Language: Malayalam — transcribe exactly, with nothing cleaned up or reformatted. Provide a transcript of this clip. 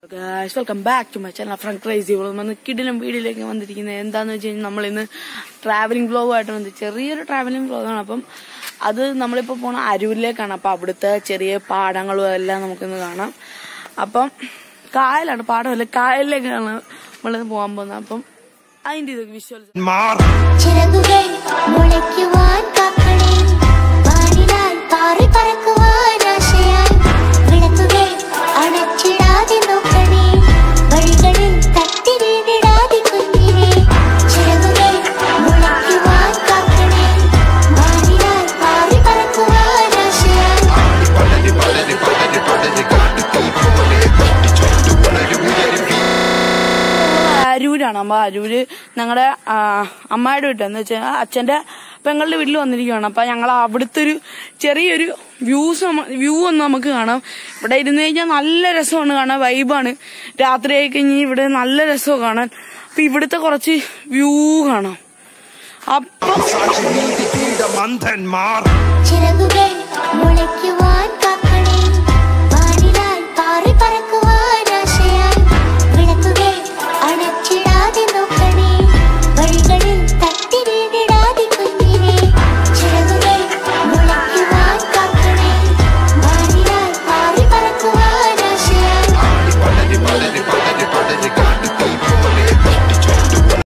Guys, welcome back to my channel Frank Crazy World. കിടിലം വീഡിയോയിലേക്ക് വന്നിരിക്കുന്നത് എന്താന്ന് വെച്ച് കഴിഞ്ഞാൽ നമ്മളിന്ന് ട്രാവലിംഗ് വ്ലോഗായിട്ട് വന്നത് ചെറിയൊരു ട്രാവലിംഗ് വ്ലോഗാണ്. അപ്പം അത് നമ്മളിപ്പോ പോണ അരൂരിലേക്കാണ്. അപ്പൊ അവിടുത്തെ ചെറിയ പാടങ്ങളും എല്ലാം നമുക്കിന്ന് കാണാം. അപ്പം കായലാണ്, പാടമല്ല കായലിലേക്കാണ് നമ്മളിന്ന് പോകാൻ പോകുന്നത്. അപ്പം അതിന്റെ ഇത് വിഷ്വൽസ് അരൂരാണ്. അപ്പൊ അരൂര് ഞങ്ങളുടെ അമ്മായിയുടെ വീട്ടിൽ എന്ന് വെച്ചാൽ അച്ഛന്റെ പെങ്ങളുടെ വീട്ടിൽ വന്നിരിക്കുകയാണ്. അപ്പൊ ഞങ്ങൾ അവിടുത്തെ ഒരു ചെറിയൊരു വ്യൂസ് വ്യൂ ഒന്ന് നമുക്ക് കാണാം. ഇവിടെ ഇരുന്ന് കഴിഞ്ഞാൽ നല്ല രസമാണ് കാണാൻ, വൈബാണ്. രാത്രി ആയി കഴിഞ്ഞാൽ ഇവിടെ നല്ല രസമാണ് കാണാൻ. അപ്പൊ ഇവിടുത്തെ കുറച്ച് വ്യൂ കാണാം. അപ്പൊ